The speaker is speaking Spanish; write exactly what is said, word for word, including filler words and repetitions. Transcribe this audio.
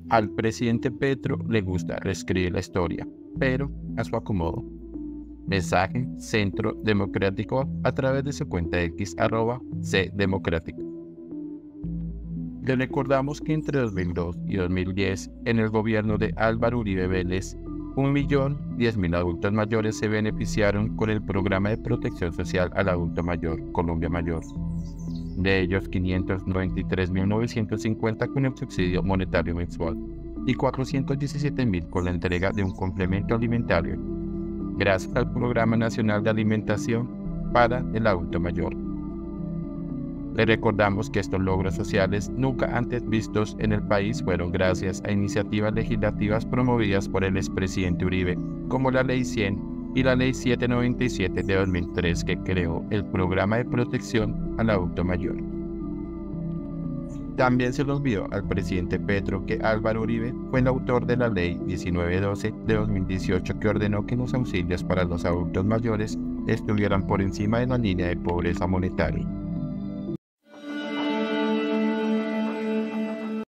Al presidente Petro le gusta reescribir la historia, pero a su acomodo. Mensaje Centro Democrático a través de su cuenta X arroba cdemocrático. Le recordamos que entre dos mil dos y dos mil diez, en el gobierno de Álvaro Uribe Vélez, un millón diez mil adultos mayores se beneficiaron con el programa de protección social al adulto mayor, Colombia Mayor. De ellos, quinientos noventa y tres mil novecientos cincuenta con el subsidio monetario mensual y cuatrocientos diecisiete mil con la entrega de un complemento alimentario, gracias al Programa Nacional de Alimentación para el Adulto Mayor. Le recordamos que estos logros sociales nunca antes vistos en el país fueron gracias a iniciativas legislativas promovidas por el expresidente Uribe, como la Ley cien y la Ley setecientos noventa y siete de dos mil tres, que creó el Programa de Protección al Adulto Mayor. También se le olvidó al presidente Petro que Álvaro Uribe fue el autor de la Ley diecinueve doce de dos mil dieciocho, que ordenó que los auxilios para los adultos mayores estuvieran por encima de la línea de pobreza monetaria.